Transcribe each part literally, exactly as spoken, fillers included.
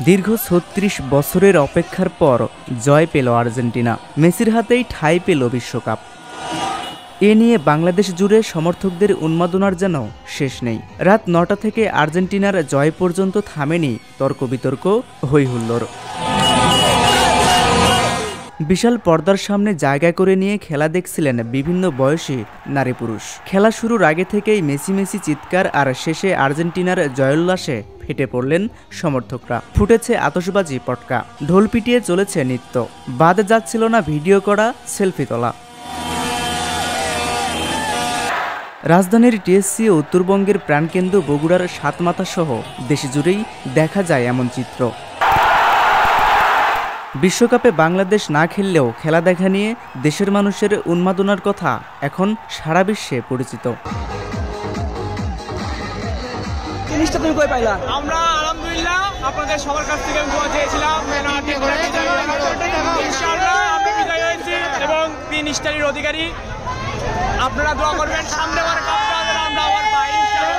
দীর্ঘ ছত্রিশ বছরের অপেক্ষার পর জয় পেল আর্জেন্টিনা। মেসির হাতেই ঠাঁই পেল বিশ্বকাপ। এ নিয়ে বাংলাদেশ জুড়ে সমর্থকদের উন্মাদনার যেন শেষ নেই। রাত নটা থেকে আর্জেন্টিনার জয় পর্যন্ত থামেনি তর্ক বিতর্ক, হইহুল্লোড়। বিশাল পর্দার সামনে জায়গা করে নিয়ে খেলা দেখছিলেন বিভিন্ন বয়সী নারী পুরুষ। খেলা শুরুর আগে থেকেই মেসি মেসি চিৎকার, আর শেষে আর্জেন্টিনার জয়োল্লাসে ফেটে পড়লেন সমর্থকরা। ফুটেছে আতশবাজি, পটকা, ঢোল পিটিয়ে চলেছে নৃত্য। বাদ যাচ্ছিল না ভিডিও করা, সেলফি তোলা। রাজধানীর টিএসসি ও উত্তরবঙ্গের প্রাণকেন্দ্র বগুড়ার সাতমাথা সহ দেশ জুড়েই দেখা যায় এমন চিত্র। বিশ্বকাপে বাংলাদেশ না খেললেও খেলা দেখা নিয়ে দেশের মানুষের উন্মাদনার কথা এখন সারা বিশ্বে পরিচিত। আমরা আলহামদুলিল্লাহ আপনাদের সবার কাছ থেকে দোয়া চেয়েছিলাম, ইনশাআল্লাহ আমরা বিজয় হয়েছি এবং তিন স্টারের অধিকারী। আপনারা দোয়া করবেন সামনে বার কাপটা আমরা আবার পাই।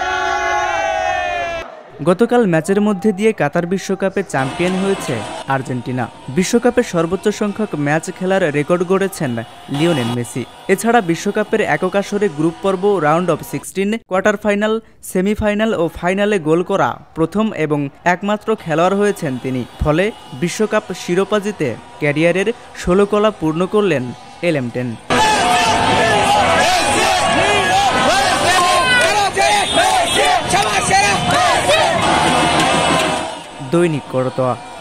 গতকাল ম্যাচের মধ্যে দিয়ে কাতার বিশ্বকাপে চ্যাম্পিয়ন হয়েছে আর্জেন্টিনা। বিশ্বকাপে সর্বোচ্চ সংখ্যক ম্যাচ খেলার রেকর্ড গড়েছেন লিওনেল মেসি। এছাড়া বিশ্বকাপের একক আসরে গ্রুপ পর্ব, round of sixteen, quarter final, semifinal ও ফাইনালে গোল করা প্রথম এবং একমাত্র খেলোয়াড় হয়েছেন তিনি। ফলে বিশ্বকাপ শিরোপা জিতে ক্যারিয়ারের ষোলো কলা পূর্ণ করলেন এলেমটেন। দৈনিক করতোয়া।